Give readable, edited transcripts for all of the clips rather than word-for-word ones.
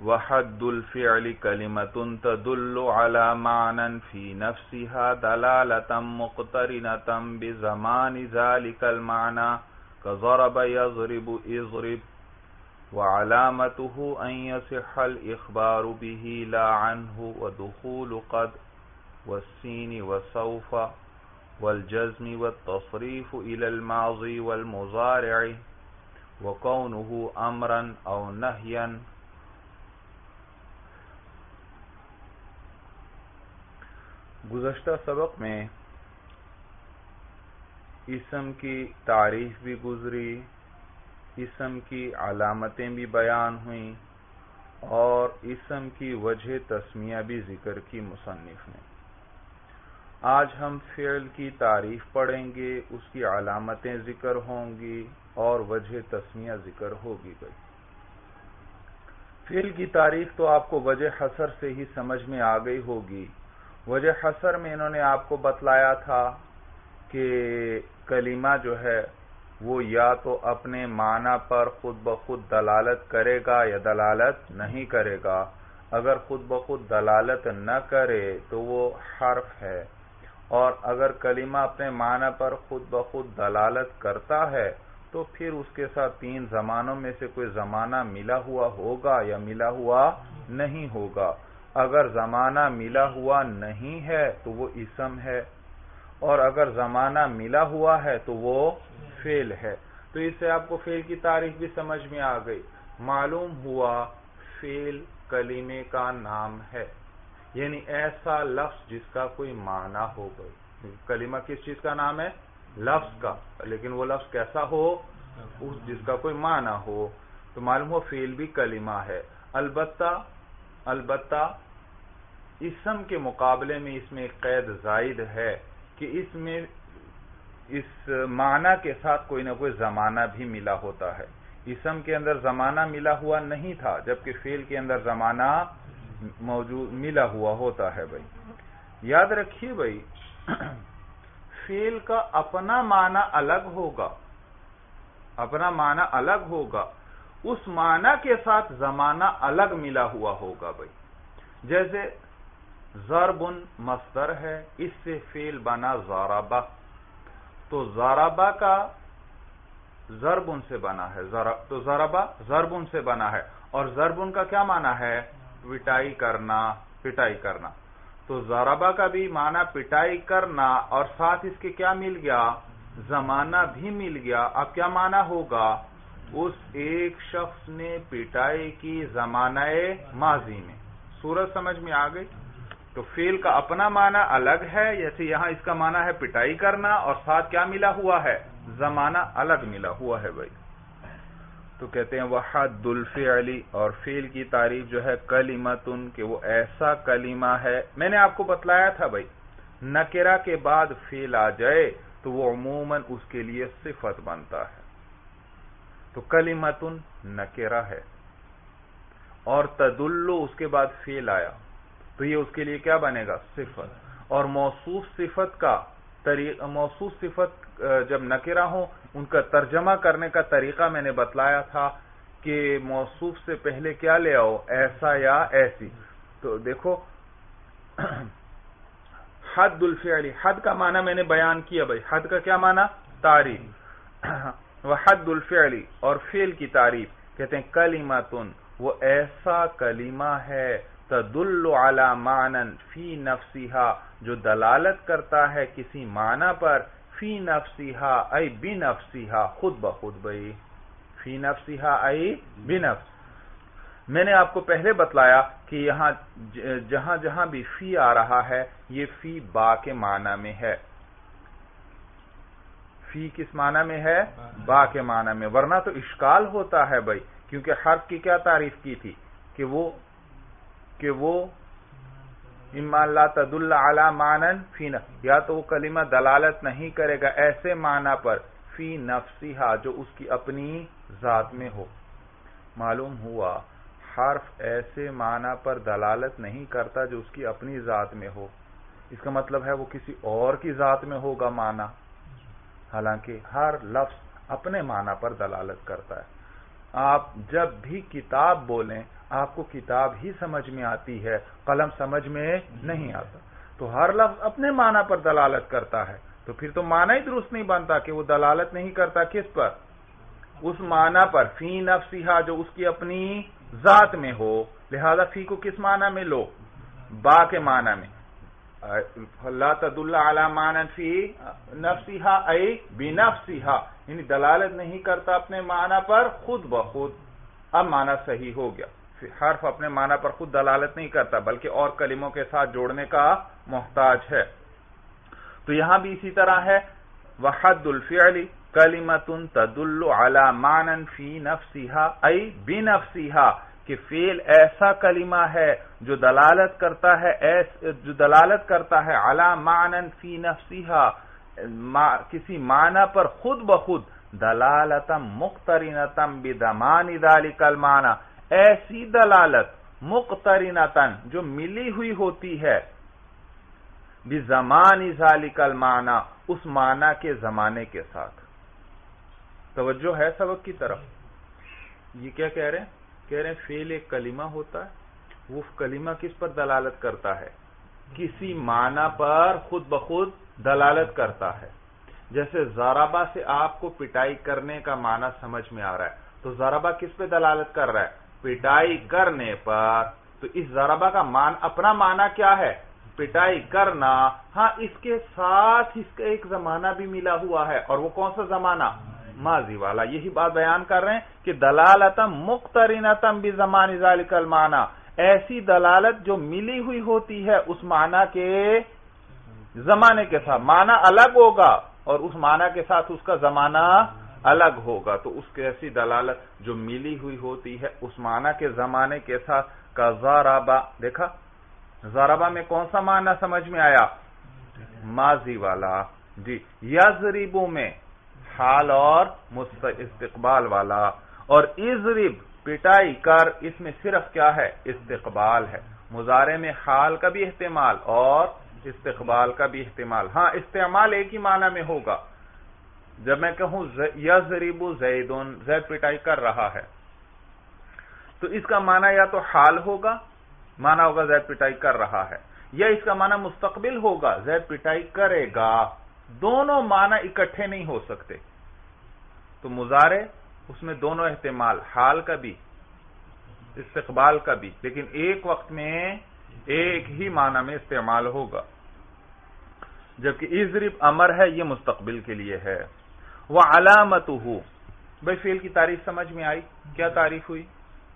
وحد الفعل كلمة تدل على معنى في نفسها دلالة مقترنة بزمان ذلك المعنى كضرب يضرب اضرب، وعلامته أن يصح الإخبار به لا عنه، ودخول قد والسين وسوف والجزم والتصريف إلى الماضي والمضارع، وكونه أمرا أو نهيا. گزشتہ سبق میں اسم کی تعریف بھی گزری، اسم کی علامتیں بھی بیان ہوئیں، اور اسم کی وجہ تسمیہ بھی ذکر کی مصنف نے۔ آج ہم فعل کی تعریف پڑھیں گے، اس کی علامتیں ذکر ہوں گی اور وجہ تسمیہ ذکر ہوگی۔ بھائی فعل کی تعریف تو آپ کو وجہ حصر سے ہی سمجھ میں آ گئی ہوگی۔ وجہ حصر میں انہوں نے آپ کو بتلایا تھا کہ کلمہ جو ہے وہ یا تو اپنے معنی پر خود بخود دلالت کرے گا یا دلالت نہیں کرے گا۔ اگر خود بخود دلالت نہ کرے تو وہ حرف ہے، اور اگر کلمہ اپنے معنی پر خود بخود دلالت کرتا ہے تو پھر اس کے ساتھ تین زمانوں میں سے کوئی زمانہ ملا ہوا ہوگا یا ملا ہوا نہیں ہوگا۔ اگر زمانہ ملا ہوا نہیں ہے تو وہ اسم ہے، اور اگر زمانہ ملا ہوا ہے تو وہ فعل ہے۔ تو اس سے آپ کو فعل کی تعریف بھی سمجھ میں آ گئی۔ معلوم ہوا فعل کلمے کا نام ہے، یعنی ایسا لفظ جس کا کوئی معنی ہو گئی۔ کلمہ کس چیز کا نام ہے؟ لفظ کا، لیکن وہ لفظ کیسا ہو؟ جس کا کوئی معنی ہو۔ تو معلوم ہو فعل بھی کلمہ ہے۔ البتہ اسم کے مقابلے میں اس میں ایک قید زائد ہے کہ اس میں اس معنی کے ساتھ کوئی نہ کوئی زمانہ بھی ملا ہوتا ہے۔ اسم کے اندر زمانہ ملا ہوا نہیں تھا، جبکہ فعل کے اندر زمانہ موجود ملا ہوا ہوتا ہے۔ بھائی یاد رکھیے بھائی، فعل کا اپنا معنی الگ ہوگا، اپنا معنی الگ ہوگا، اس معنی کے ساتھ زمانہ الگ ملا ہوا ہوگا۔ بھائی جیسے ضرب مصدر ہے، اس سے فعل بنا ضربہ، تو ضربہ کا ضرب سے بنا ہے، تو ضربہ ضرب سے بنا ہے، اور ضرب کا کیا معنی ہے؟ پٹائی کرنا، پٹائی کرنا۔ تو ضربہ کا بھی معنی پٹائی کرنا، اور ساتھ اس کے کیا مل گیا؟ زمانہ بھی مل گیا۔ اب کیا معنی ہوگا؟ اس ایک شخص نے پٹائی کی زمانہ ماضی میں۔ صورت سمجھ میں آ گئی؟ تو فعل کا اپنا معنی الگ ہے، جیسے یہاں اس کا معنی ہے پٹائی کرنا، اور ساتھ کیا ملا ہوا ہے؟ زمانہ الگ ملا ہوا ہے۔ بھائی تو کہتے ہیں وحد الفعل، اور فعل کی تعریف جو ہے کلمتن، کہ وہ ایسا کلمہ ہے۔ میں نے آپ کو بتلایا تھا بھائی، نکرہ کے بعد فعل آ جائے تو وہ عموماً اس کے لیے صفت بنتا ہے۔ تو کلمتن نکرہ ہے، اور تدلو اس کے بعد فعل آیا تو یہ اس کے لیے کیا بنے گا؟ صفت۔ اور موصوف صفت کا طریقہ، موصوف صفت جب نکرہ ہو ان کا ترجمہ کرنے کا طریقہ میں نے بتلایا تھا کہ موصوف سے پہلے کیا لے آؤ؟ ایسا یا ایسی۔ تو دیکھو حد الفعل، حد کا معنی میں نے بیان کیا بھائی، حد کا کیا معنی؟ تعریف۔ وحد الفعل، اور فعل کی تعریف کہتے ہیں کلمتن، وہ ایسا کلمہ ہے تدل علی معنی فی نفسها، جو دلالت کرتا ہے کسی معنی پر، فی نفسها ای بنفسها، خود بخود بھائی، فی نفسها ای بنفس۔ میں نے آپ کو پہلے بتلایا کہ یہاں جہاں جہاں بھی فی آ رہا ہے یہ فی با کے معنی میں ہے۔ فی کس معنی میں ہے؟ با کے معنی میں، ورنہ تو اشکال ہوتا ہے بھائی، کیونکہ حرف کی کیا تعریف کی تھی کہ وہ اما لا تدل علی معنی فی نفس، یا تو وہ کلمہ دلالت نہیں کرے گا ایسے معنی پر فی نفسها، جو اس کی اپنی ذات میں ہو۔ معلوم ہوا حرف ایسے معنی پر دلالت نہیں کرتا جو اس کی اپنی ذات میں ہو، اس کا مطلب ہے وہ کسی اور کی ذات میں ہوگا معنی، حالانکہ ہر لفظ اپنے معنی پر دلالت کرتا ہے۔ آپ جب بھی کتاب بولیں آپ کو کتاب ہی سمجھ میں آتی ہے، قلم سمجھ میں نہیں آتا. تو ہر لفظ اپنے معنی پر دلالت کرتا ہے، تو پھر تو معنی ہی درست نہیں بنتا کہ وہ دلالت نہیں کرتا کس پر؟ اس معنی پر. فی نفسہا جو اس کی اپنی ذات میں ہو. لہذا فی کو کس معنی میں لو؟ با کے معنی میں. لا تدل علی معنی فی نفسہا ای بنفسہا، یعنی دلالت نہیں کرتا اپنے معنی پر خود بخود. اب معنی صحیح ہو گیا. حرف اپنے معنی پر خود دلالت نہیں کرتا بلکہ اور کلموں کے ساتھ جوڑنے کا محتاج ہے. تو یہاں بھی اسی طرح ہے. وحد الفعل کلمۃ تدل علی معنی فی نفسہا ای بنفسہا، کہ فعل ایسا کلمہ ہے جو دلالت کرتا ہے علی معنی فی نفسہا، کسی معنی پر خود بخود. دلالتا مقترنتا بضمان ذلک المعنی، ایسی دلالت مقترنتا جو ملی ہوئی ہوتی ہے بضمان ذلک المعنی، اس معنی کے زمانے کے ساتھ. توجہ ہے سبق کی طرف. یہ کیا کہہ رہے ہیں؟ کہہ رہے ہیں فعل ایک کلمہ ہوتا ہے، وہ کلمہ کس پر دلالت کرتا ہے؟ کسی معنی پر خود بخود دلالت کرتا ہے. جیسے ضربہ سے آپ کو پٹائی کرنے کا معنی سمجھ میں آ رہا ہے، تو ضربہ کس پہ دلالت کر رہا ہے؟ پٹائی کرنے پر. تو اس ضربہ کا اپنا معنی کیا ہے؟ پٹائی کرنا. ہاں اس کے ساتھ اس کا ایک زمانہ بھی ملا ہوا ہے، اور وہ کون سا زمانہ؟ ماضی والا. یہی بات بیان کر رہے ہیں کہ دلالتا مقترنتا بزمان ذالک المعنی، ایسی دلالت جو ملی ہوئی ہوتی ہے اس معنی کے زمانے کے ساتھ. معنی الگ ہوگا اور اس معنی کے ساتھ اس کا زمانہ الگ ہوگا. تو اس کی ایسی دلالت جو ملی ہوئی ہوتی ہے اس معنی کے زمانے کے ساتھ. کا ضربہ، دیکھا ضربہ میں کون سا معنی سمجھ میں آیا؟ ماضی والا. جی. یضرب میں حال اور استقبال والا. اور اضرب پٹائی کر، اس میں صرف کیا ہے؟ استقبال ہے. مضارع میں حال کا بھی احتمال اور استقبال کا بھی احتمال. ہاں استعمال ایک ہی معنی میں ہوگا. جب میں کہوں یضرب زیدن، زید پٹائی کر رہا ہے، تو اس کا معنی یا تو حال ہوگا، معنی ہوگا زید پٹائی کر رہا ہے، یا اس کا معنی مستقبل ہوگا، زید پٹائی کرے گا. دونوں معنی اکٹھے نہیں ہو سکتے. تو مضارع اس میں دونوں احتمال، حال کا بھی استقبال کا بھی، لیکن ایک وقت میں ایک ہی معنی میں استعمال ہوگا. جبکہ اضرب امر ہے، یہ مستقبل کے لیے ہے. وعلامتہ، بھئی فعل کی تعریف سمجھ میں آئی؟ کیا تعریف ہوئی؟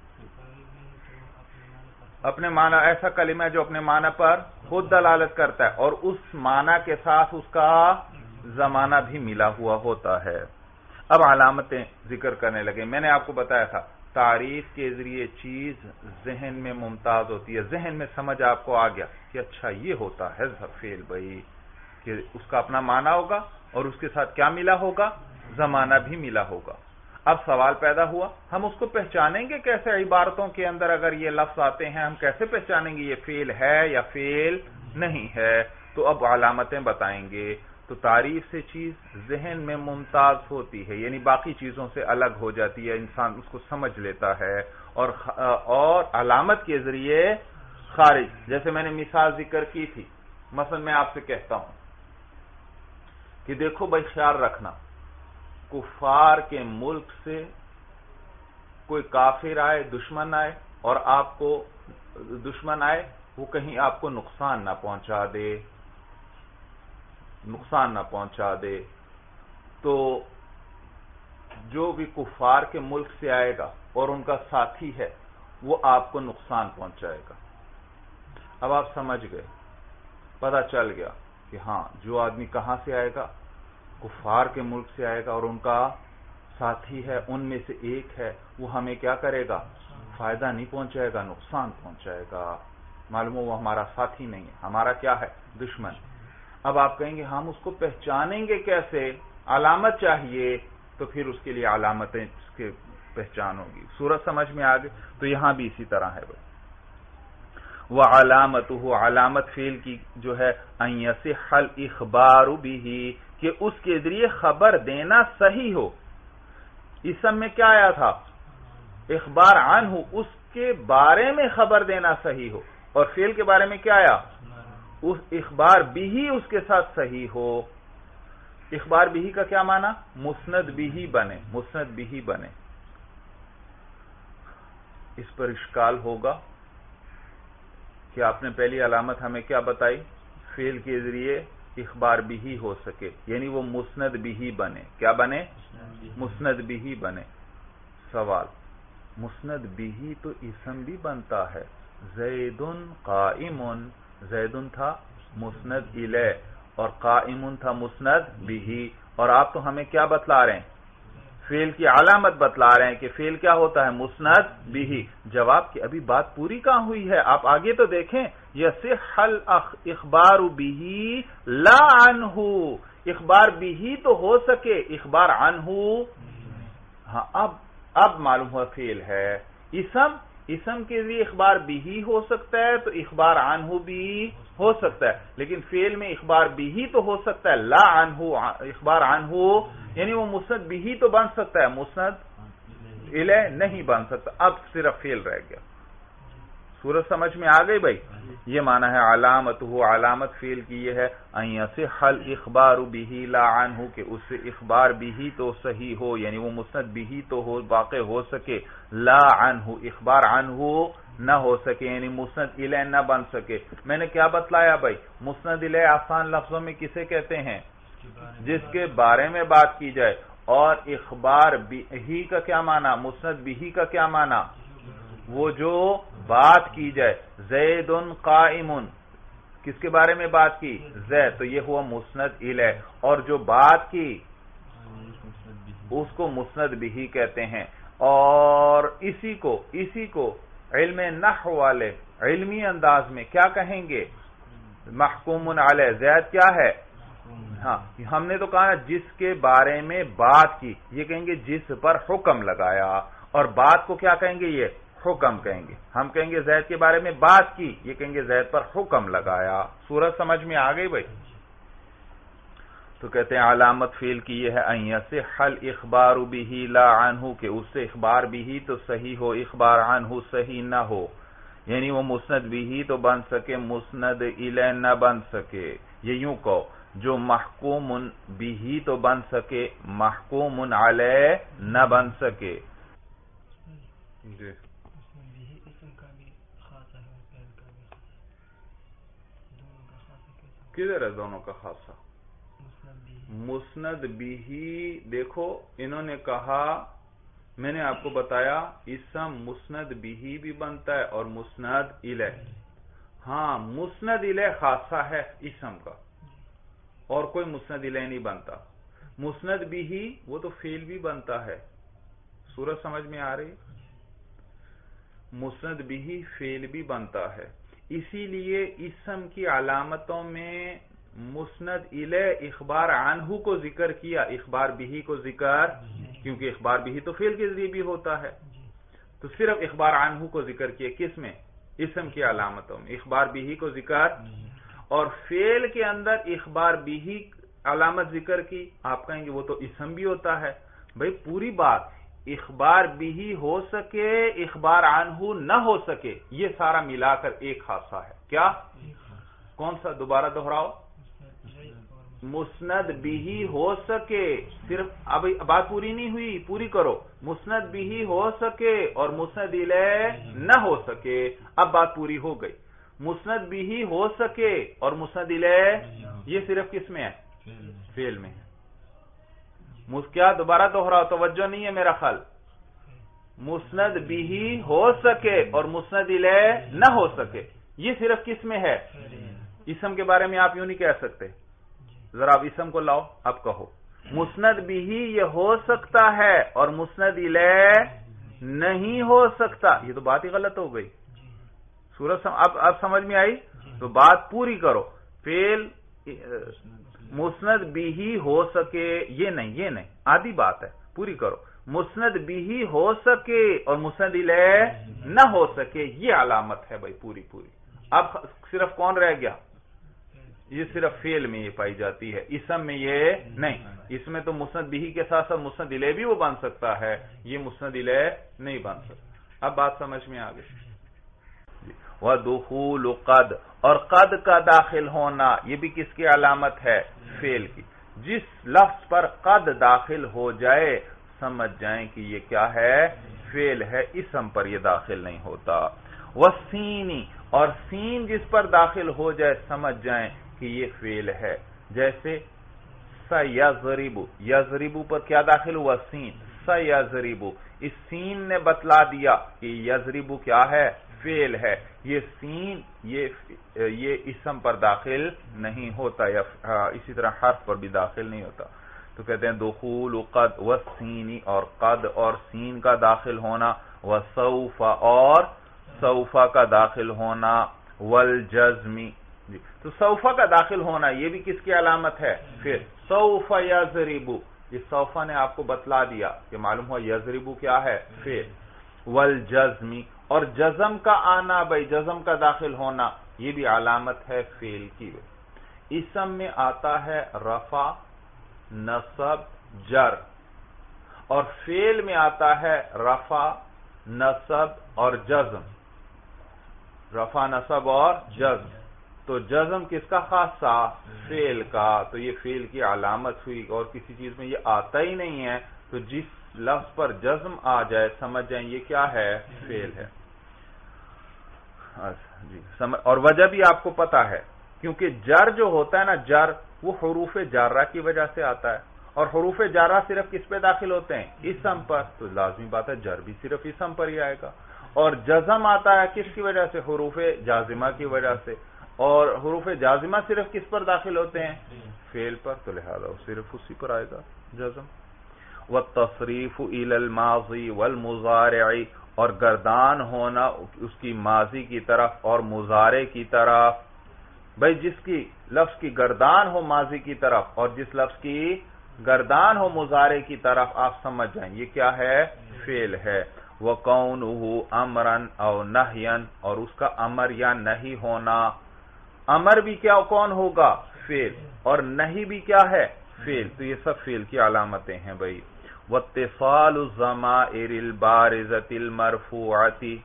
اپنے معنی، ایسا کلمہ ہے جو اپنے معنی پر خود دلالت کرتا ہے اور اس معنی کے ساتھ اس کا زمانہ بھی ملا ہوا ہوتا ہے. اب علامتیں ذکر کرنے لگے. میں نے آپ کو بتایا تھا تعریف کے ذریعے چیز ذہن میں ممتاز ہوتی ہے. ذہن میں سمجھ آپ کو آ گیا کہ اچھا یہ ہوتا ہے فعل، بھائی کہ اس کا اپنا معنی ہوگا اور اس کے ساتھ کیا ملا ہوگا؟ زمانہ بھی ملا ہوگا. اب سوال پیدا ہوا، ہم اس کو پہچانیں گے کیسے؟ عبارتوں کے اندر اگر یہ لفظ آتے ہیں ہم کیسے پہچانیں گے یہ فعل ہے یا فعل نہیں ہے؟ تو اب علامتیں بتائیں گے. تو تعریف سے چیز ذہن میں ممتاز ہوتی ہے، یعنی باقی چیزوں سے الگ ہو جاتی ہے، انسان اس کو سمجھ لیتا ہے. اور علامت کے ذریعے خارج، جیسے میں نے مثال ذکر کی تھی. مثلا میں آپ سے کہتا ہوں کہ دیکھو بھائی خیال رکھنا، کفار کے ملک سے کوئی کافر آئے، دشمن آئے، اور آپ کو دشمن آئے وہ کہیں آپ کو نقصان نہ پہنچا دے، تو جو بھی کفار کے ملک سے آئے گا اور ان کا ساتھی ہے وہ آپ کو نقصان پہنچائے گا. اب آپ سمجھ گئے، پتہ چل گیا کہ ہاں جو آدمی کہاں سے آئے گا؟ کفار کے ملک سے آئے گا اور ان کا ساتھی ہے، ان میں سے ایک ہے، وہ ہمیں کیا کرے گا؟ فائدہ نہیں پہنچائے گا، نقصان پہنچائے گا. معلوم ہو وہ ہمارا ساتھی نہیں ہے، ہمارا کیا ہے؟ دشمن. اب آپ کہیں گے ہم اس کو پہچانیں گے کیسے؟ علامت چاہیے. تو پھر اس کے لیے علامتیں اس کے پہچان ہوگی. صورت سمجھ میں آ گئی؟ تو یہاں بھی اسی طرح ہے. وعلامتہ، علامت فعل کی جو ہے ان یصح الاخبار به، کہ اس کے ذریعے خبر دینا صحیح ہو. اسم میں کیا آیا تھا؟ اخبار عنہ اس کے بارے میں خبر دینا صحیح ہو، اور فعل کے بارے میں کیا آیا؟ اس اخبار بھی اس کے ساتھ صحیح ہو۔ اخبار بھی کا کیا معنی؟ مسند بھی بنے، مسند بھی بنے۔ اس پر اشکال ہوگا کہ آپ نے پہلی علامت ہمیں کیا بتائی؟ فعل کے ذریعے اخبار بھی ہو سکے، یعنی وہ مسند بھی بنے۔ کیا بنے؟ مسند بھی بنے۔ سوال، مسند بھی تو اسم بھی بنتا ہے۔ زید قائم، زید تھا مسند الیہ اور قائم تھا مسند بھی، اور آپ تو ہمیں کیا بتلا رہے ہیں؟ فعل کی علامت بتلا رہے ہیں کہ فعل کیا ہوتا ہے؟ مسند بھی۔ جواب کی ابھی بات پوری کہاں ہوئی ہے؟ آپ آگے تو دیکھیں، یصح الاخبار به لا عنہ، اخبار بھی تو ہو سکے، اخبار عنہ ہاں اب معلوم ہوا فعل ہے۔ اسم کے لیے اخبار بھی ہو سکتا ہے تو اخبار عنہ بھی ہو سکتا ہے، لیکن فعل میں اخبار بھی تو ہو سکتا ہے، لا عنہ، اخبار عنہ یعنی وہ مسند بھی تو بن سکتا ہے، مسند الیہ نہیں بن سکتا۔ اب صرف فعل رہ گیا۔ صورت سمجھ میں آ گئی بھائی؟ یہ معنی ہے علامت ہو، علامت فعل کی یہ ہے ان یصح الاخبار به لا عنہ، کہ اس سے اخبار بھی تو صحیح ہو، یعنی وہ مسند بھی تو ہو، واقع ہو سکے، لا عنہ، اخبار عنہ نہ ہو سکے، یعنی مسند الیہ نہ بن سکے۔ میں نے کیا بتلایا بھائی؟ مسند الیہ آسان لفظوں میں کسے کہتے ہیں؟ جس کے بارے میں بات کی جائے، اور اخبار بھی کا کیا معنی؟ مسند بھی کا کیا معنی؟ وہ جو بات کی جائے۔ زید قائم، کس کے بارے میں بات کی؟ زید، تو یہ ہوا مسند الیہ، اور جو بات کی اس کو مسند بھی کہتے ہیں۔ اور اسی کو علم نحو والے علمی انداز میں کیا کہیں گے؟ محکوم علیہ۔ زید کیا ہے؟ ہاں، ہم نے تو کہا جس کے بارے میں بات کی، یہ کہیں گے جس پر حکم لگایا، اور بات کو کیا کہیں گے؟ یہ حکم کہیں گے۔ ہم کہیں گے زید کے بارے میں بات کی، یہ کہیں گے زید پر حکم لگایا۔ صورت سمجھ میں آ گئی بھائی؟ تو کہتے ہیں علامت فعل کی یہ ہے ان یصح الاخبار به لا عنہ، کہ اس سے اخبار بھی تو صحیح ہو، اخبار عنہ صحیح نہ ہو، یعنی وہ مسند بھی تو بن سکے، مسند الیہ نہ بن سکے۔ یہ یوں کہو، جو محکوم بھی تو بن سکے، محکوم علیہ نہ بن سکے۔ جی کدھر ہے دونوں کا خاصہ؟ مسند بھی، دیکھو انہوں نے کہا، میں نے آپ کو بتایا اسم مسند بھی بنتا ہے اور مسند الیہ۔ ہاں، مسند الیہ خاصہ ہے اسم کا، اور کوئی مسند الیہ نہیں بنتا۔ مسند بھی وہ تو فعل بھی بنتا ہے۔ صورت سمجھ میں آ رہی؟ مسند بھی فعل بھی بنتا ہے، اسی لیے اسم کی علامتوں میں مسند الیہ اخبار عنہ کو ذکر کیا، اخبار بھی کو ذکر، کیونکہ اخبار بھی تو فعل کے ذریعے بھی ہوتا ہے، تو صرف اخبار عنہ کو ذکر کیا۔ کس میں؟ اسم کی علامتوں میں اخبار بھی کو ذکر، اور فعل کے اندر اخبار بھی علامت ذکر کی۔ آپ کہیں گے وہ تو اسم بھی ہوتا ہے۔ بھئی پوری بات اخبار بھی ہو سکے، اخبار عنہ نہ ہو سکے، یہ سارا ملا کر ایک خاصہ ہے۔ کیا؟ کون سا؟ دوبارہ دہراؤ۔ مسند بھی ہو سکے، صرف اب بات پوری نہیں ہوئی، پوری کرو۔ مسند بھی ہو سکے اور مسند الیہ نہ ہو سکے، اب بات پوری ہو گئی۔ مسند بھی ہو سکے اور مسند الیہ، یہ صرف کس میں ہے؟ فعل میں ہے۔ کیا؟ دوبارہ دہراؤ، توجہ نہیں ہے میرا خیال۔ مسند بھی ہو سکے اور مسند الیہ نہ ہو سکے، یہ صرف کس میں ہے؟ اسم کے بارے میں آپ یوں نہیں کہہ سکتے۔ ذرا آپ اسم کو لاؤ، اب کہو مسند بھی یہ ہو سکتا ہے اور مسند الیہ نہیں ہو سکتا، یہ تو بات ہی غلط ہو گئی۔ صورت اب سمجھ میں آئی؟ تو بات پوری کرو۔ فعل مسند بھی ہو سکے، یہ نہیں آدھی بات ہے، پوری کرو۔ مسند بھی ہو سکے اور مسند الیہ نہ ہو سکے، یہ علامت ہے بھائی پوری۔ اب صرف کون رہ گیا؟ یہ صرف فعل میں یہ پائی جاتی ہے، اسم میں یہ نہیں. اس میں تو مسند بھی کے ساتھ ساتھ مسند الیہ بھی وہ بن سکتا ہے، یہ مسند الیہ نہیں بن سکتا. اب بات سمجھ میں آ گئی. وَدُخُولُ قَدْ، اور قد کا داخل ہونا یہ بھی کس کی علامت ہے؟ فعل کی. جس لفظ پر قد داخل ہو جائے سمجھ جائیں کہ یہ کیا ہے؟ فعل ہے، اسم پر یہ داخل نہیں ہوتا. وَالسِّینِ، اور سین جس پر داخل ہو جائے سمجھ جائیں کہ یہ فعل ہے. جیسے سَيَضْرِبُ، یضرب پر کیا داخل ہوا؟ سین. سَيَضْرِبُ، اس سین نے بتلا دیا کہ یضرب کیا ہے؟ فعل ہے. یہ سین یہ اسم پر داخل نہیں ہوتا، اسی طرح حرف پر بھی داخل نہیں ہوتا. تو کہتے ہیں دخول قد والسین، اور قد اور سین کا داخل ہونا، وسوف، اور سوف کا داخل ہونا، والجزم. تو سوف کا داخل ہونا یہ بھی کس کی علامت ہے؟ پھر سوف یضرب، یہ سوف نے آپ کو بتلا دیا کہ معلوم ہوا یضرب کیا ہے؟ فعل. والجزم، اور جزم کا آنا، بھائی جزم کا داخل ہونا یہ بھی علامت ہے فعل کی. اسم میں آتا ہے رفع، نصب، جر، اور فعل میں آتا ہے رفع، نصب اور جزم. رفع، نصب اور جزم. تو جزم کس کا خاصہ؟ فعل کا. تو یہ فعل کی علامت ہوئی، اور کسی چیز میں یہ آتا ہی نہیں ہے. تو جس لفظ پر جزم آ جائے سمجھ جائیں یہ کیا ہے؟ فعل ہے. جی اور وجہ بھی آپ کو پتا ہے، کیونکہ جر جو ہوتا ہے نا، جر وہ حروف جارہ کی وجہ سے آتا ہے، اور حروف جارہ صرف کس پہ داخل ہوتے ہیں؟ اسم پر. تو لازمی بات ہے جر بھی صرف اسم پر ہی آئے گا. اور جزم آتا ہے کس کی وجہ سے؟ حروف جازمہ کی وجہ سے. اور حروف جازمہ صرف کس پر داخل ہوتے ہیں؟ فعل پر. تو لہذا صرف اسی پر آئے گا جزم. والتصریف الی الماضی والمضارع، اور گردان ہونا اس کی ماضی کی طرف اور مضارع کی طرف. بھئی جس کی لفظ کی گردان ہو ماضی کی طرف اور جس لفظ کی گردان ہو مضارع کی طرف، آپ سمجھ جائیں یہ کیا ہے؟ فعل ہے. وَقَوْنُهُ أَمْرًا أَوْ نَهْيًا، اور اس کا امر یا نہیں ہونا. امر بھی کیا کون ہوگا؟ فعل. اور نہیں بھی کیا ہے؟ فعل. تو یہ سب فعل کی علامتیں ہیں بھئی. وَاتِّصَالُ الضَّمَائِرِ الْبَارِزَةِ الْمَرْفُوعَةِ،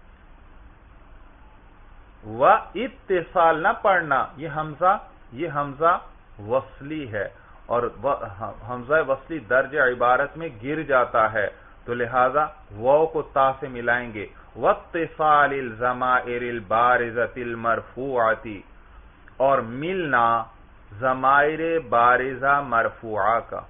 اتصال نہ پڑھنا، یہ حمزہ وصلی ہے، اور حمزہ وصلی درج عبارت میں گر جاتا ہے، تو لہذا واو کو تا سے ملائیں گے. واتصال الضمائر البارزۃ المرفوعۃ، اور ملنا ضمائر بارزہ مرفوعہ کا.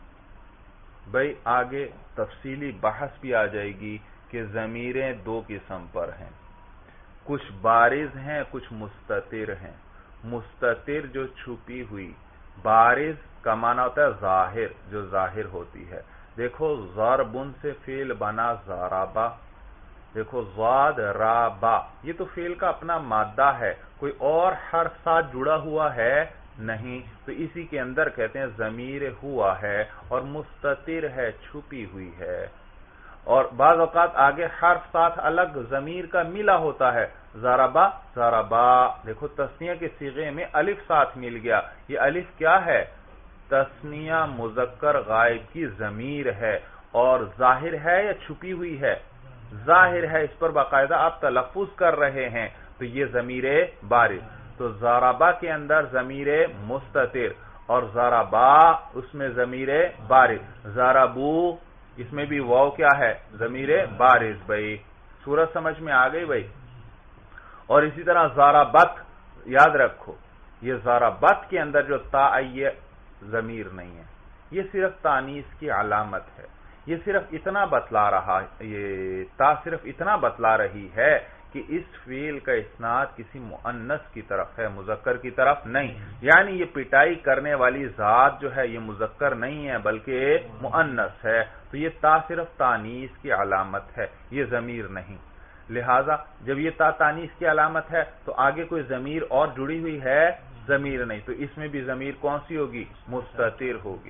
بھئی آگے تفصیلی بحث بھی آ جائے گی کہ ضمیریں دو قسم پر ہیں، کچھ بارز ہیں کچھ مستتر ہیں. مستتر جو چھپی ہوئی، بارز کا معنی ہوتا ہے ظاہر، جو ظاہر ہوتی ہے. دیکھو ضربن سے فعل بنا ضربا، دیکھو ضاد رابا، یہ تو فعل کا اپنا مادہ ہے، کوئی اور حرف ساتھ جڑا ہوا ہے نہیں. تو اسی کے اندر کہتے ہیں ضمیر ہوا ہے، اور مستتر ہے، چھپی ہوئی ہے. اور بعض اوقات آگے حرف ساتھ الگ ضمیر کا ملا ہوتا ہے. ضربا ضربا، دیکھو تثنیہ کے صیغے میں الف ساتھ مل گیا. یہ الف کیا ہے؟ تثنیہ مذکر غائب کی ضمیر ہے، اور ظاہر ہے یا چھپی ہوئی ہے؟ ظاہر ہے. اس پر باقاعدہ آپ تلفظ کر رہے ہیں، تو یہ ضمیر بارز. تو ضربا کے اندر ضمیر مستتر، اور ضربا اس میں ضمیر بارز. ضربو اس میں بھی واو کیا ہے؟ ضمیر بارز. بھائی صورت سمجھ میں آ گئی بھائی. اور اسی طرح ضربت، یاد رکھو یہ ضربت کے اندر جو تا یہ ضمیر نہیں ہے، یہ صرف تانیث کی علامت ہے. یہ صرف اتنا بتلا رہا، یہ تا صرف اتنا بتلا رہی ہے کہ اس فعل کا اسناد کسی مؤنث کی طرف ہے، مذکر کی طرف نہیں. یعنی یہ پٹائی کرنے والی ذات جو ہے یہ مذکر نہیں ہے بلکہ مؤنث ہے. تو یہ تا صرف تانیث کی علامت ہے، یہ ضمیر نہیں. لہذا جب یہ تا تانیث کی علامت ہے تو آگے کوئی ضمیر اور جڑی ہوئی ہے؟ ضمیر نہیں. تو اس میں بھی ضمیر کون سی ہوگی؟ مستتر ہوگی.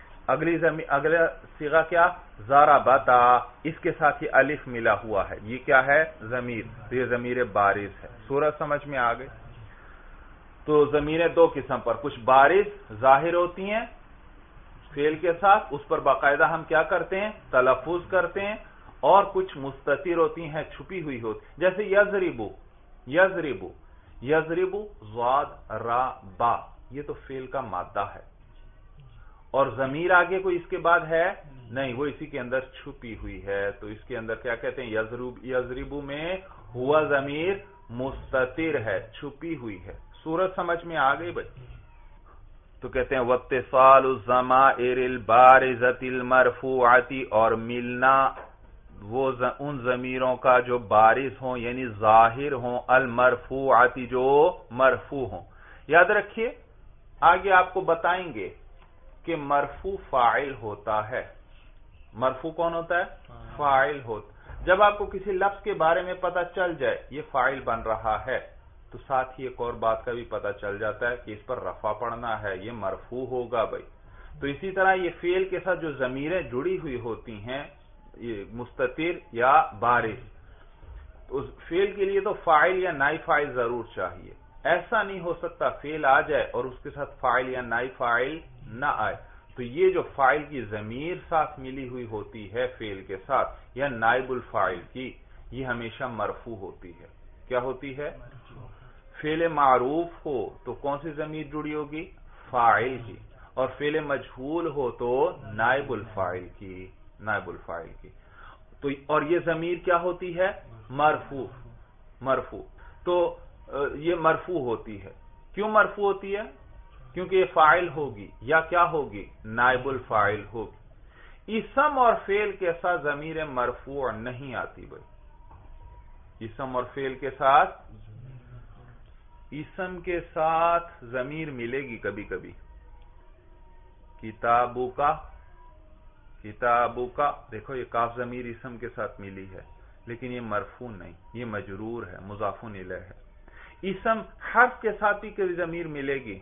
اگلا صیغہ کیا؟ ضربتا، اس کے ساتھ ہی الف ملا ہوا ہے، یہ کیا ہے؟ ضمیر. تو یہ ضمیر بارز ہے. سورہ سمجھ میں آ گئی. تو ضمیریں دو قسم پر، کچھ بارز ظاہر ہوتی ہیں فعل کے ساتھ، اس پر باقاعدہ ہم کیا کرتے ہیں؟ تلفظ کرتے ہیں، اور کچھ مستتر ہوتی ہیں، چھپی ہوئی ہوتی، جیسے یضربو، یضربو، یضربو ضاد را با، یہ تو فعل کا مادہ ہے، اور ضمیر آگے کوئی اس کے بعد ہے نہیں، وہ اسی کے اندر چھپی ہوئی ہے، تو اس کے اندر کیا کہتے ہیں؟ یضربو میں ہوا ضمیر مستتر ہے، چھپی ہوئی ہے۔ صورت سمجھ میں آ گئی بھائی؟ تو کہتے ہیں واتصال الضمائر البارزۃ المرفوعۃ، اور ملنا وہ ان ضمیروں کا جو بارز ہوں یعنی ظاہر ہوں، المرفوعۃ جو مرفوع ہوں۔ یاد رکھیے آگے آپ کو بتائیں گے کہ مرفوع فاعل ہوتا ہے۔ مرفوع کون ہوتا ہے؟ فاعل ہوتا۔ جب آپ کو کسی لفظ کے بارے میں پتہ چل جائے یہ فاعل بن رہا ہے، تو ساتھ ہی ایک اور بات کا بھی پتہ چل جاتا ہے کہ اس پر رفع پڑھنا ہے، یہ مرفوع ہوگا بھائی۔ تو اسی طرح یہ فعل کے ساتھ جو ضمیریں جڑی ہوئی ہوتی ہیں، یہ مستتر یا بارز، اس فعل کے لیے تو فاعل یا نائب فاعل ضرور چاہیے۔ ایسا نہیں ہو سکتا فعل آ جائے اور اس کے ساتھ فاعل یا نائب فاعل نہ آئے۔ تو یہ جو فاعل کی ضمیر ساتھ ملی ہوئی ہوتی ہے فعل کے ساتھ، یا نائب الفاعل کی، یہ ہمیشہ مرفوع ہوتی ہے۔ کیا ہوتی ہے؟ فعل معروف ہو تو کون سی ضمیر جڑی ہوگی؟ فاعل کی، اور فعل مجہول ہو تو نائب الفاعل کی، نائب الفاعل کی۔ تو اور یہ ضمیر کیا ہوتی ہے؟ مرفوع، مرفوع۔ تو یہ مرفوع ہوتی ہے۔ کیوں مرفوع ہوتی ہے؟ کیونکہ یہ فاعل ہوگی، یا کیا ہوگی؟ نائب الفاعل ہوگی۔ اسم اور فعل کے ساتھ ضمیر مرفوع نہیں آتی بھائی۔ اسم اور فعل کے ساتھ، اسم کے ساتھ ضمیر ملے گی کبھی کبھی، کتابوں کا، کتابوں کا، دیکھو یہ کاف ضمیر اسم کے ساتھ ملی ہے، لیکن یہ مرفوع نہیں، یہ مجرور ہے، مضاف الیہ ہے۔ اسم حرف کے ساتھ بھی کبھی ضمیر ملے گی،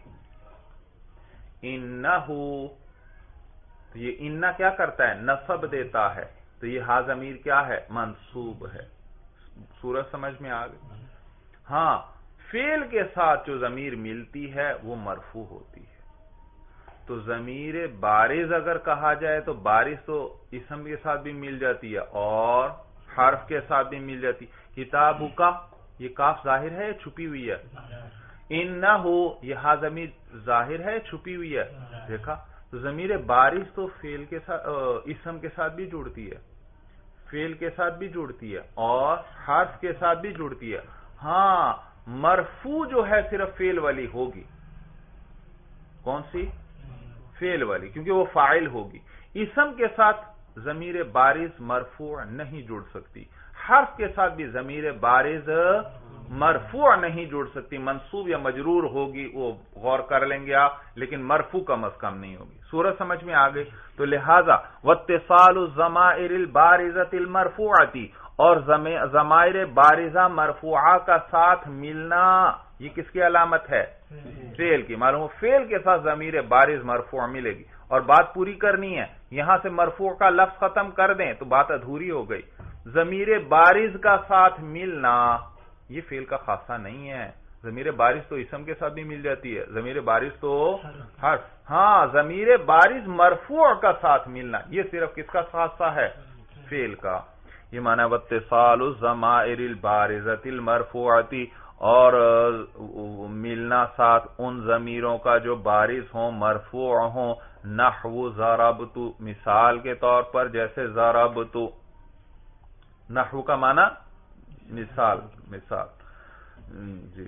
انہو، تو یہ انہ کیا کرتا ہے؟ نصب دیتا ہے، تو یہ ہا ضمیر کیا ہے؟ منصوب ہے۔ صورت سمجھ میں آ گئی؟ ہاں، فعل کے ساتھ جو ضمیر ملتی ہے وہ مرفوع ہوتی ہے۔ تو ضمیر بارز اگر کہا جائے تو بارز تو اسم کے ساتھ بھی مل جاتی ہے اور حرف کے ساتھ بھی مل جاتی۔ کتابوں کا، یہ کاف ظاہر ہے، چھپی ہوئی ہے۔ انہو، یہ ہا ضمیر ظاہر ہے، چھپی ہوئی ہے، دیکھا؟ تو ضمیر بارز تو فعل کے ساتھ، اسم کے ساتھ بھی جڑتی ہے، فعل کے ساتھ بھی جڑتی ہے اور حرف کے ساتھ بھی جڑتی ہے۔ ہاں، مرفوع جو ہے صرف فعل والی ہوگی۔ کون سی؟ فعل والی، کیونکہ وہ فاعل ہوگی۔ اسم کے ساتھ ضمیر بارز مرفوع نہیں جڑ سکتی، حرف کے ساتھ بھی ضمیر بارز مرفوع نہیں جڑ سکتی، منصوب یا مجرور ہوگی، وہ غور کر لیں گے آپ، لیکن مرفوع کم از کم نہیں ہوگی۔ صورت سمجھ میں آ گئی؟ تو لہذا واتصال الضمائر البارزۃ المرفوعۃ، اور ضمائر بارزہ مرفوعہ کا ساتھ ملنا، یہ کس کی علامت ہے؟ فعل کی۔ معلوم فعل کے ساتھ ضمیر بارز مرفوع ملے گی، اور بات پوری کرنی ہے، یہاں سے مرفوع کا لفظ ختم کر دیں تو بات ادھوری ہو گئی۔ ضمیر بارز کا ساتھ ملنا یہ فعل کا خاصہ نہیں ہے، ضمیر بارز تو اسم کے ساتھ بھی مل جاتی ہے، ضمیر بارز تو حرف۔ ہاں، ضمیر بارز مرفوع کا ساتھ ملنا یہ صرف کس کا خاصہ ہے؟ فعل کا۔ یہ معنی واتصال الضمائر البارزۃ المرفوعۃ، اور ملنا ساتھ ان ضمیروں کا جو بارز ہوں، مرفوع ہوں، نحو ضربت، مثال کے طور پر جیسے ضربت، نحو کا معنی مثال، مثال، جی،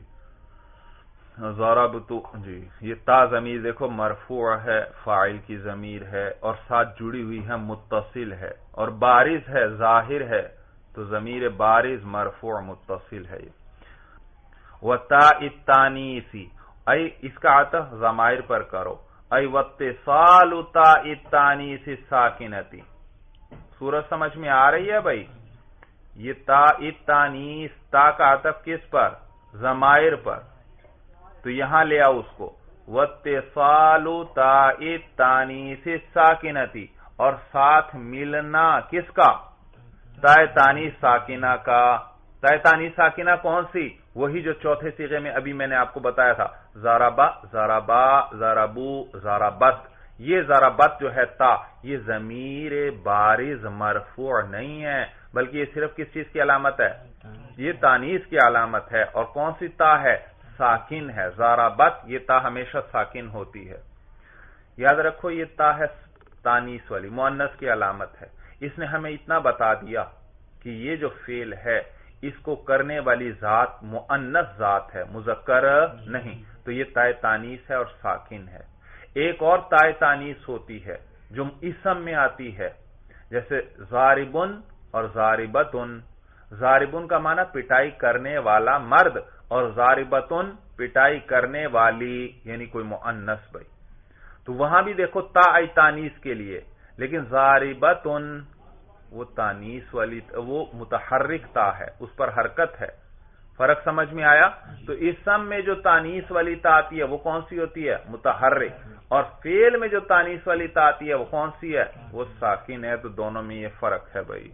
ضربت، جی، یہ تا ضمیر دیکھو مرفوع ہے، فاعل کی ضمیر ہے اور ساتھ جڑی ہوئی ہے، متصل ہے، اور بارز ہے، ظاہر ہے، تو ضمیر بارز مرفوع متصل ہے۔ وَتَاءِ التَّانِیثِ، ای اس کا عطف ضمائر پر کرو، ای واتصال تاء التَّانِیث الساکنۃ۔ صورت سمجھ میں آ رہی ہے بھائی؟ یہ تاء التَّانِیث، تا کا عطف کس پر؟ ضمائر پر، تو یہاں لے آؤ اس کو، واتصال تاء التَّانِیث الساکنۃ، اور ساتھ ملنا کس کا؟ تاء تانیث ساکنہ کا۔ تاء تانیث ساکنہ کون سی؟ وہی جو چوتھے صیغے میں ابھی میں نے آپ کو بتایا تھا، ضربا، ضربا، ضربو، ضربت، یہ ضربت جو ہے تا، یہ ضمیر بارز مرفوع نہیں ہے، بلکہ یہ صرف کس چیز کی علامت ہے؟ یہ تانیث کی علامت ہے، اور کون سی تا ہے؟ ساکن ہے۔ ضربت، یہ تا ہمیشہ ساکن ہوتی ہے۔ یاد رکھو یہ تا ہے تانیث والی، مؤنث کی علامت ہے۔ اس نے ہمیں اتنا بتا دیا کہ یہ جو فعل ہے اس کو کرنے والی ذات مؤنث ذات ہے، مذکر نہیں، تو یہ تائے تانیث ہے اور ساکن ہے۔ ایک اور تائے تانیث ہوتی ہے جو اسم میں آتی ہے، جیسے ضاربن اور ضاربتن۔ ضاربن کا معنی پٹائی کرنے والا مرد، اور ضاربتن پٹائی کرنے والی، یعنی کوئی مؤنث بھائی۔ تو وہاں بھی دیکھو تا آئی تانیث کے لیے، لیکن ضاربتن وہ تانیث والی، وہ متحرک تا ہے، اس پر حرکت ہے۔ فرق سمجھ میں آیا؟ تو اسم میں جو تانیث والی تا آتی ہے وہ کون سی ہوتی ہے؟ متحرک، اور فعل میں جو تانیث والی تا آتی ہے وہ کون سی ہے؟ وہ ساکن ہے۔ تو دونوں میں یہ فرق ہے بھائی۔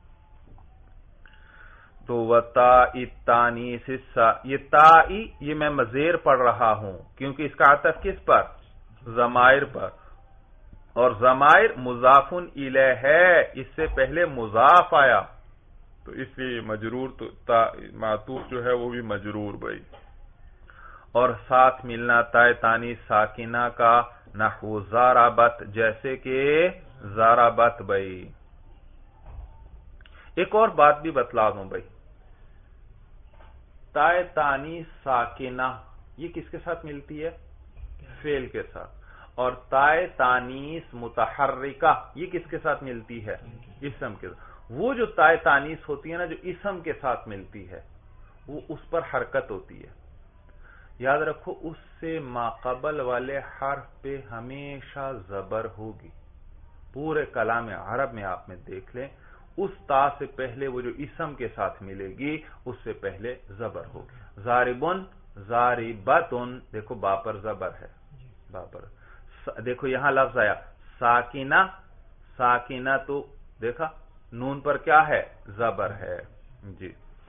تو وَتَاءِ التَّانِيثِ یہ تائی، یہ میں مزیر پڑھ رہا ہوں کیونکہ اس کا عطف کس پر؟ ضمائر پر، اور ضمائر مضاف الیہ ہے، اس سے پہلے مضاف آیا، تو اس لیے مجرور، تو معطوف جو ہے وہ بھی مجرور بھائی۔ اور ساتھ ملنا تائے تانیث ساکنہ کا، نحو ضربت، جیسے کہ ضربت بھائی۔ ایک اور بات بھی بتلا دوں بھائی، تائے تانیث ساکنہ یہ کس کے ساتھ ملتی ہے؟ فعل کے ساتھ۔ اور تائے تانیث متحرکہ یہ کس کے ساتھ ملتی ہے؟ اسم کے ساتھ۔ وہ جو تائے تانیث ہوتی ہے نا، جو اسم کے ساتھ ملتی ہے، وہ اس پر حرکت ہوتی ہے۔ یاد رکھو اس سے ماقبل والے حرف پہ ہمیشہ زبر ہوگی۔ پورے کلام عرب میں آپ میں دیکھ لیں، اس تا سے پہلے وہ جو اسم کے ساتھ ملے گی اس سے پہلے زبر ہوگی۔ ضاربن، ضاربتن، دیکھو با پر زبر ہے، با پر۔ دیکھو یہاں لفظ آیا ساکنہ، ساکنہ، تو دیکھا نون پر کیا ہے؟ زبر ہے جی۔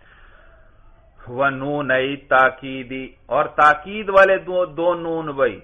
وَنُونَئِ تاکیدی، اور تاکید والے دو نون بھائی،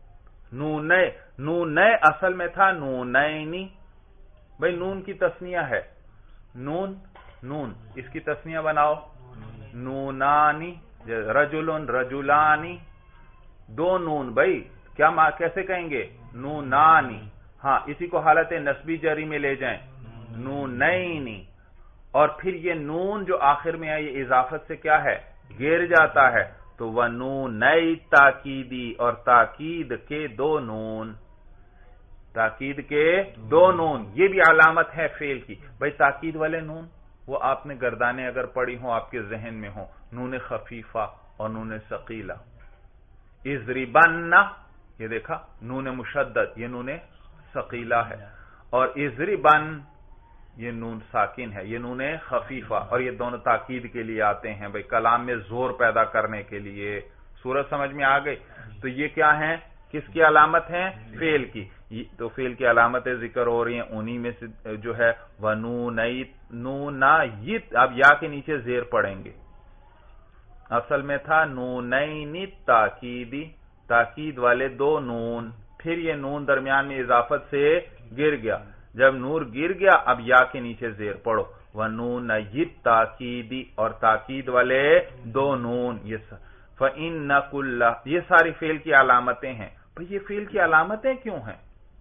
نون اصل میں تھا نونینی بھائی، نون کی تثنیہ ہے، نون اس کی تثنیہ بناؤ، نونانی، رجلن، رجلانی، دو نون بھائی، کیسے کہیں گے؟ نونانی۔ ہاں، اسی کو حالت نسبی جری میں لے جائیں، نونینی، اور پھر یہ نون جو آخر میں ہے یہ اضافت سے کیا ہے؟ گر جاتا ہے، تو وَنُونَئِ تاکیدی، اور تاکید کے دو نون، تاکید کے دو نون، یہ بھی علامت ہے فعل کی بھائی۔ تاکید والے نون وہ آپ نے گردانیں اگر پڑھی ہوں آپ کے ذہن میں ہوں، نون خفیفہ اور نون ثقیلہ۔ اضربن، یہ دیکھا نون مشدد، یہ نون ثقیلہ ہے، اور اضربن یہ نون ساکن ہے، یہ نون خفیفہ، اور یہ دونوں تاکید کے لیے آتے ہیں بھائی، کلام میں زور پیدا کرنے کے لیے۔ صورت سمجھ میں آ گئی؟ تو یہ کیا ہیں؟ کس کی علامت ہیں؟ فعل کی۔ تو فعل کی علامتیں ذکر ہو رہی ہیں، انہی میں سے جو ہے نونیت، اب یا کے نیچے زیر پڑیں گے، اصل میں تھا نونین تاکیدی، تاکید والے دو نون، پھر یہ نون درمیان میں اضافت سے گر گیا، جب نور گر گیا اب یا کے نیچے زیر پڑھو، وَنُونَيِّ تاکیدی، اور تاکید والے دو نون، فَإِنَّ كُلَّ، یہ ساری فعل کی علامتیں ہیں۔ یہ فعل کی علامتیں کیوں ہیں؟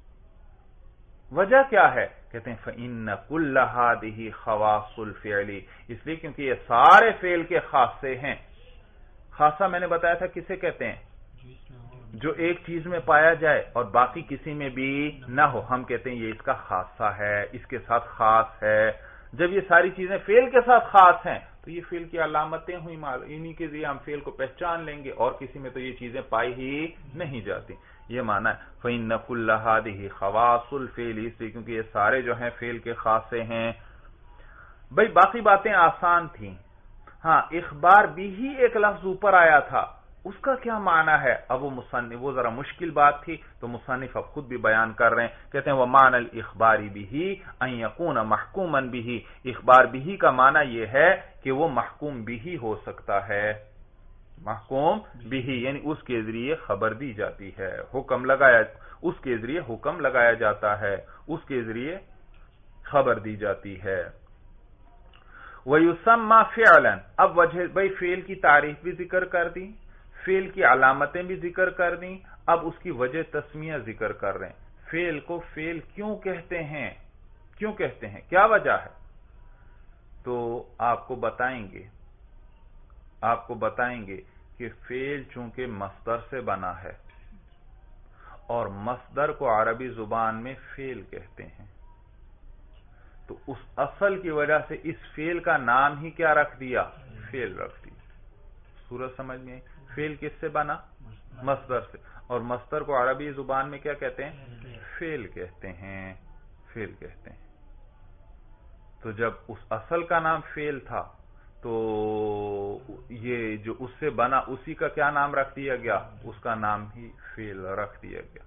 وجہ کیا ہے؟ کہتے ہیں فَإِنَّ كُلَّ هَذِهِ خَوَاصُ الْفِعْلِ، اس لیے کیونکہ یہ سارے فعل کے خاصے ہیں۔ خاصہ میں نے بتایا تھا کسے کہتے ہیں؟ جو ایک چیز میں پایا جائے اور باقی کسی میں بھی نہ ہو، ہم کہتے ہیں یہ اس کا خاصہ ہے، اس کے ساتھ خاص ہے۔ جب یہ ساری چیزیں فعل کے ساتھ خاص ہیں تو یہ فعل کی علامتیں ہوئی، انہی کے ذریعے ہم فعل کو پہچان لیں گے، اور کسی میں تو یہ چیزیں پائی ہی نہیں جاتی۔ یہ معنی ہے فَإِنَّ كُلَّ هَذِهِ خَوَاصُ الْفِعْلِ، اس لیے کیونکہ یہ سارے جو ہیں فعل کے خاصے ہیں۔ بھئی باقی باتیں آسان تھیں۔ ہاں، اخبار بھی ہی ایک لفظ اوپر آیا تھا، اس کا کیا معنی ہے؟ اب وہ ذرا مشکل بات تھی تو مصنف اب خود بھی بیان کر رہے ہیں، کہتے ہیں وَمَعْنَى الْإِخْبَارِ بِهِ أَن يَكُونَ مَحْكُومًا بِهِ، اخبار بھی کا معنی یہ ہے کہ وہ محکوم بھی ہو سکتا ہے، محکوم بھی یعنی اس کے ذریعے خبر دی جاتی ہے، حکم لگایا، اس کے ذریعے حکم لگایا جاتا ہے، اس کے ذریعے خبر دی جاتی ہے۔ وَيُسَمَّى فِعْلًا، اب وجہ بھئی فعل کی تعریف بھی ذکر کر دی، فعل کی علامتیں بھی ذکر کر دیں، اب اس کی وجہ تسمیہ ذکر کر رہے ہیں۔ فعل کو فعل کیوں کہتے ہیں، کیوں کہتے ہیں، کیا وجہ ہے؟ تو آپ کو بتائیں گے کہ فعل چونکہ مصدر سے بنا ہے اور مصدر کو عربی زبان میں فعل کہتے ہیں، تو اس اصل کی وجہ سے اس فعل کا نام ہی کیا رکھ دیا؟ فعل رکھ دیا۔ صورت سمجھ میں؟ فعل کس سے بنا؟ مصدر سے، اور مصدر کو عربی زبان میں کیا کہتے ہیں؟ فعل کہتے ہیں، فعل کہتے ہیں۔ تو جب اس اصل کا نام فعل تھا تو یہ جو اس سے بنا اسی کا کیا نام رکھ دیا گیا؟ اس کا نام ہی فعل رکھ دیا گیا۔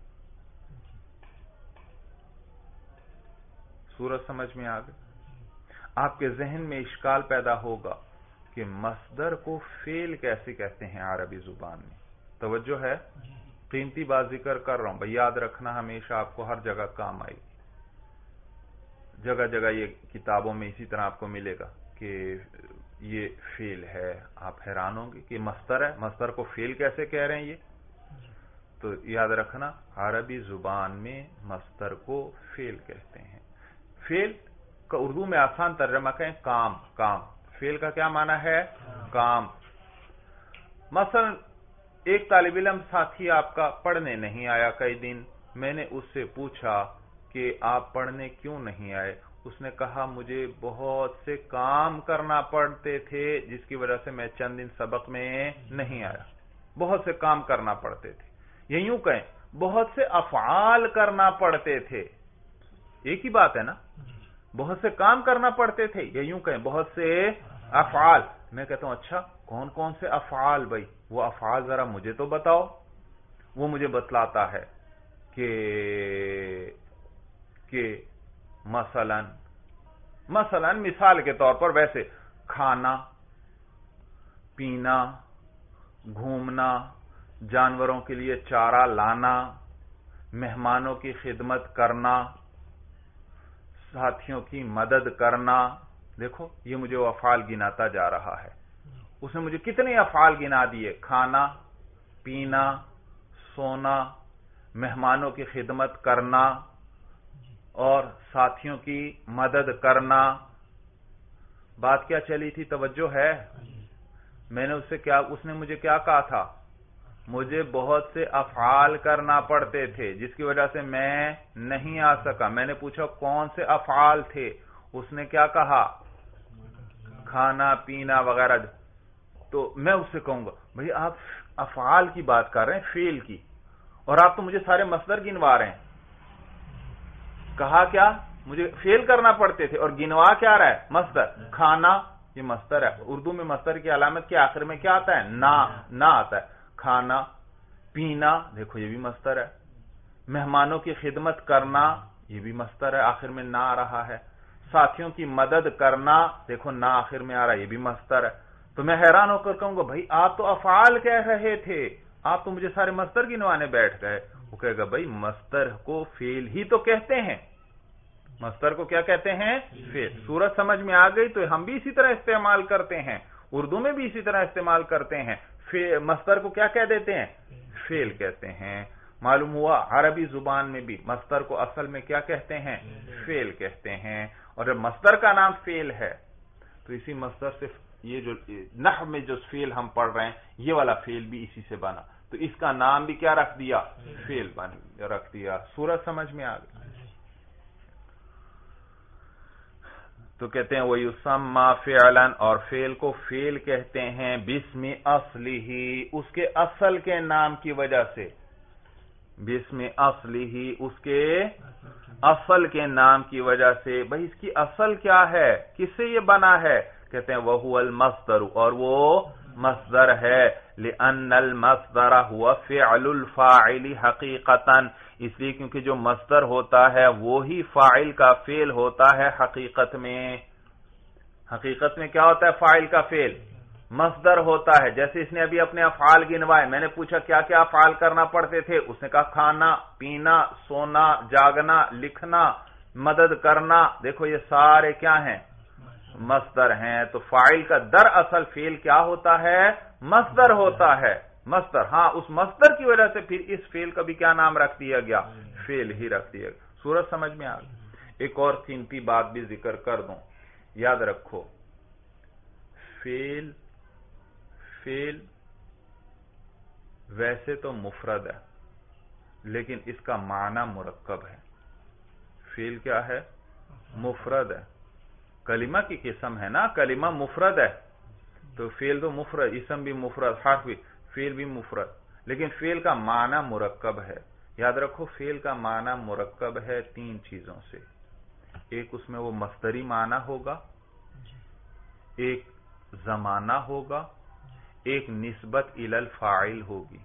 صورت سمجھ میں آ گئی؟ آپ کے ذہن میں اشکال پیدا ہوگا کہ مصدر کو فعل کیسے کہتے ہیں عربی زبان میں؟ توجہ ہے؟ قیمتی بات ذکر کر رہا ہوں بھائی، یاد رکھنا، ہمیشہ آپ کو ہر جگہ کام آئے گی۔ جگہ جگہ یہ کتابوں میں اسی طرح آپ کو ملے گا کہ یہ فعل ہے، آپ حیران ہوں گے کہ مصدر ہے، مصدر کو فعل کیسے کہہ رہے ہیں یہ؟ تو یاد رکھنا، عربی زبان میں مصدر کو فعل کہتے ہیں۔ فعل کا اردو میں آسان ترجمہ کہیں کام، کام۔ فعل کا کیا معنی ہے؟ کام۔ مثلا ایک طالب علم ساتھی آپ کا پڑھنے نہیں آیا کئی دن، میں نے اس سے پوچھا کہ آپ پڑھنے کیوں نہیں آئے؟ اس نے کہا مجھے بہت سے کام کرنا پڑتے تھے جس کی وجہ سے میں چند دن سبق میں نہیں آیا۔ بہت سے کام کرنا پڑتے تھے، یا یوں کہیں بہت سے افعال کرنا پڑتے تھے، ایک ہی بات ہے نا، بہت سے کام کرنا پڑتے تھے، یا یوں کہیں بہت سے افعال۔ میں کہتا ہوں اچھا کون کون سے افعال بھائی؟ وہ افعال ذرا مجھے تو بتاؤ۔ وہ مجھے بتلاتا ہے کہ مثلا مثال کے طور پر ویسے کھانا، پینا، گھومنا، جانوروں کے لیے چارہ لانا، مہمانوں کی خدمت کرنا، ساتھیوں کی مدد کرنا۔ دیکھو یہ مجھے وہ افعال گناتا جا رہا ہے۔ اس نے مجھے کتنے افعال گنا دیے؟ کھانا، پینا، سونا، مہمانوں کی خدمت کرنا اور ساتھیوں کی مدد کرنا۔ بات کیا چلی تھی؟ توجہ ہے؟ میں نے اس نے مجھے کیا کہا تھا؟ مجھے بہت سے افعال کرنا پڑتے تھے جس کی وجہ سے میں نہیں آ سکا۔ میں نے پوچھا کون سے افعال تھے؟ اس نے کیا کہا؟ کھانا، پینا وغیرہ۔ تو میں اس سے کہوں گا بھئی آپ افعال کی بات کر رہے ہیں، فعل کی، اور آپ تو مجھے سارے مصدر گنوا رہے ہیں۔ کہا کیا؟ مجھے فعل کرنا پڑتے تھے، اور گنوا کیا رہا ہے؟ مصدر۔ کھانا یہ مصدر ہے، اردو میں مصدر کی علامت کے آخر میں کیا آتا ہے؟ نا آتا ہے۔ کھانا، پینا دیکھو یہ بھی مصدر ہے۔ مہمانوں کی خدمت کرنا یہ بھی مصدر ہے، آخر میں نا آ رہا ہے۔ ساتھیوں کی مدد کرنا دیکھو نا آخر میں آ رہا ہے، یہ بھی مصدر ہے۔ تو میں حیران ہو کر کہوں گا بھائی آپ تو افعال کہہ رہے تھے، آپ تو مجھے سارے مصدر گنوانے بیٹھ گئے۔ وہ کہے گا بھائی مصدر کو فعل ہی تو کہتے ہیں، مصدر کو کیا کہتے ہیں؟ فعل۔ صورت سمجھ میں آ گئی؟ تو ہم بھی اسی طرح استعمال کرتے ہیں، اردو میں بھی اسی طرح استعمال کرتے ہیں۔ مصدر کو کیا کہہ دیتے ہیں؟ فعل کہتے ہیں۔ معلوم ہوا عربی زبان میں بھی مصدر کو اصل میں کیا کہتے ہیں؟ فعل کہتے ہیں۔ اور جب مصدر کا نام فعل ہے تو اسی مصدر سے یہ جو نحو میں جو فعل ہم پڑھ رہے ہیں یہ والا فعل بھی اسی سے بنا، تو اس کا نام بھی کیا رکھ دیا؟ فعل رکھ دیا۔ صورت سمجھ میں آ گئی؟ تو کہتے ہیں وَيُسَمَّى فِعْلًا، اور فعل کو فعل کہتے ہیں بِاسْمِ أَصْلِهِ، اس کے اصل کے نام کی وجہ سے۔ بِاسْمِ أَصْلِهِ، اس کے اصل کے نام کی وجہ سے۔ بھئی اس کی اصل کیا ہے؟ کس سے یہ بنا ہے؟ کہتے ہیں وَهُوَ الْمَصْدَرُ، اور وہ مصدر ہے۔ لِأَنَّ الْمَصْدَرَ هُوَ فِعْلُ الْفَاعِلِ حَقِيقَةً، اس لیے کیونکہ جو مصدر ہوتا ہے وہی فاعل کا فعل ہوتا ہے حقیقت میں۔ حقیقت میں کیا ہوتا ہے فاعل کا فعل؟ مصدر ہوتا ہے. جیسے اس نے ابھی اپنے افعال گنوائے, میں نے پوچھا کیا کیا افعال کرنا پڑتے تھے, اس نے کہا کھانا, پینا, سونا, جاگنا, لکھنا, مدد کرنا. دیکھو یہ سارے کیا ہیں, مصدر ہیں. تو فاعل کا در اصل فعل کیا ہوتا ہے, مصدر ہوتا ہے. مصدر, ہاں اس مصدر کی وجہ سے پھر اس فعل کا بھی کیا نام رکھ دیا گیا, فعل ہی رکھ دیا گیا. صورت سمجھ میں آ گئی. ایک اور قیمتی بات بھی ذکر کر دوں, یاد رکھو فعل ویسے تو مفرد ہے لیکن اس کا معنی مرکب ہے. فعل کیا ہے, مفرد ہے. کلمہ کی قسم ہے نا, کلمہ مفرد ہے تو فعل تو مفرد, اسم بھی مفرد, حرف بھی, فعل بھی مفرد, لیکن فعل کا معنی مرکب ہے. یاد رکھو فعل کا معنی مرکب ہے 3 چیزوں سے. ایک اس میں وہ مصدری معنی ہوگا, ایک زمانہ ہوگا, ایک نسبت الی الفاعل ہوگی.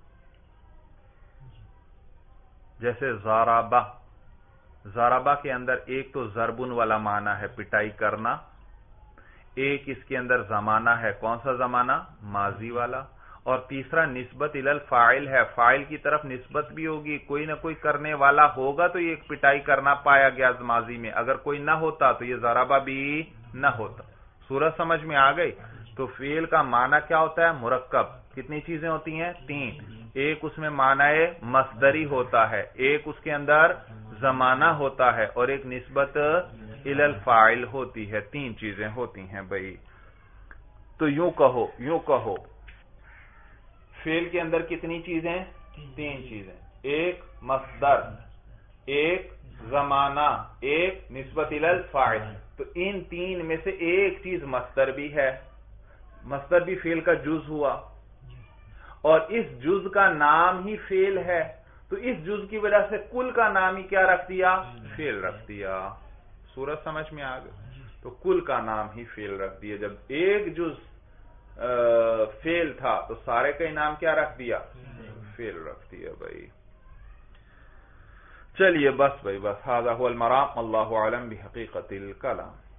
جیسے ضربہ, ضربہ کے اندر ایک تو ضربن والا معنی ہے پٹائی کرنا, ایک اس کے اندر زمانہ ہے, کون سا زمانہ, ماضی والا, اور تیسرا نسبت الی الفاعل ہے, فاعل کی طرف نسبت بھی ہوگی, کوئی نہ کوئی کرنے والا ہوگا تو یہ ایک پٹائی کرنا پایا گیا ماضی میں, اگر کوئی نہ ہوتا تو یہ ضربہ بھی نہ ہوتا. صورت سمجھ میں آ گئی. تو فعل کا معنی کیا ہوتا ہے, مرکب. کتنی چیزیں ہوتی ہیں, 3. ایک اس میں معنی مصدری ہوتا ہے, ایک اس کے اندر زمانہ ہوتا ہے, اور ایک نسبت الی الفاعل ہوتی ہے. 3 چیزیں ہوتی ہیں بھائی. تو یوں کہو فعل کے اندر کتنی چیزیں, 3 چیزیں. ایک مصدر, ایک زمانہ, ایک نسبت الی الفاعل. تو ان 3 میں سے ایک چیز مصدر بھی ہے, مصدر بھی فعل کا جز ہوا, اور اس جز کا نام ہی فعل ہے, تو اس جز کی وجہ سے کل کا نام ہی کیا رکھ دیا, فعل رکھ دیا. صورت سمجھ میں آ گئی. تو کل کا نام ہی فعل رکھ دیا. جب ایک جز فعل تھا تو سارے کا نام کیا رکھ دیا, فعل رکھ دیا بھائی. چلیے بس بھائی بس. ھذا ھو المرام. اللہ اعلم بحقیقت الکلام.